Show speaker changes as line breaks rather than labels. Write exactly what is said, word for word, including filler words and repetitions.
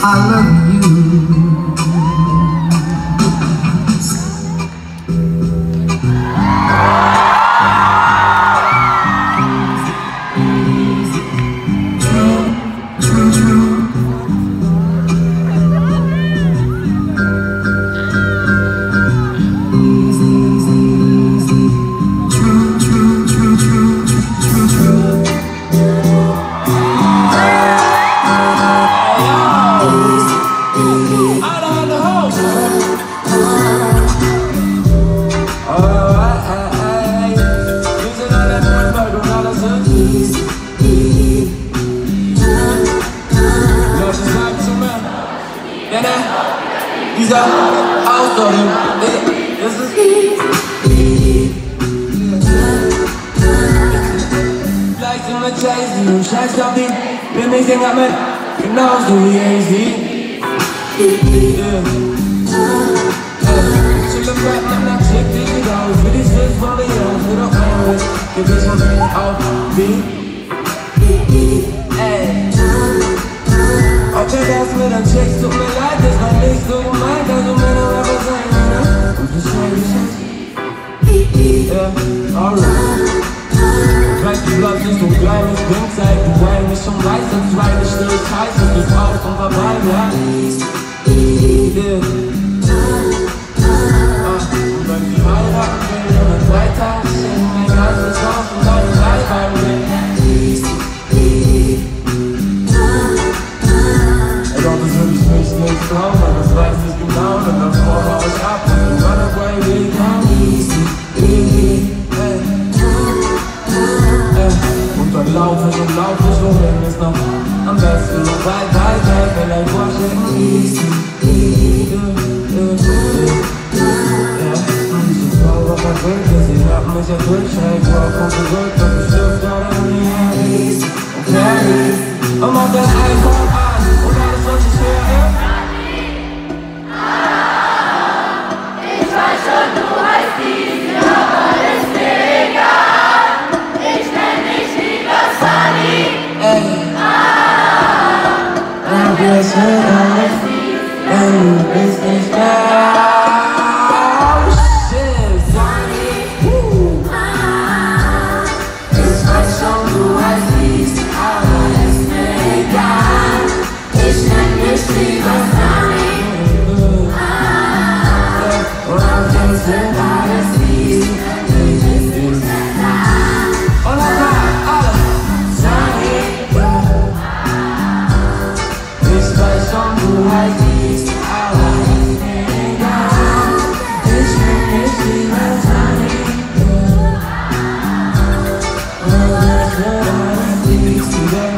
I love you.
Dieser Ausdauer, das ist vielleicht sind wir Jay-Z und scheiß auf ihn, bin ich den mit, genauso wie A Z. Chill im Rap, nimm nach Chick, die geht aus, für die Swiss von mir aus, für doch ein Riss, gib ich uns auf wie ey. Ob der das mit den Chicks, tut mir leid, das war nicht so gemeint, also meine Rapper sein, ne? Und das war die Scheiße. Ja, alright. Vielleicht du bleibst nicht so klein, ich bin Zeit, du weil mich schon weiß, das zweite still scheiße, du bist aus und vorbei, ja? Yeah. Ah, und wenn die heiraten will, dann in drei Tagen stehen, mein ganzes Haus und deine drei Beine will. Doch das will ich nicht, nicht glauben, weil das weiß ich genau, denn dann vorher euch ab und du run away, we come easy, easy, ey, ey. Und dann lauf ich und lauf ich, wohin ist noch am besten noch weit, weit weg, vielleicht Washington, easy, easy, yeah, yeah, yeah. Und diese Frau war verrückt, sie hat mich erdrückt, schräg vor, komm zurück, doch ich stift gerade in die Handys, und fertig, und mach das iPhone an, und alles was ich höre, ja?
Ich weiß schon, du heißt Easy, aber ist mir egal. Ich nenn dich lieber Sunny.
Ey. Und wir sind alles, denn du bist nicht da. Oh shit, Sunny. Woo. Ich weiß schon, du heißt Easy, aber ist mir egal.
Ich nenn dich lieber Sunny.
Und wir sind alles easy. Und dann alle Sunny. Ich weiß schon, du heißt Easy, aber ist mir egal. Ich nenn dich lieber Sunny. Und wir sind alles easy.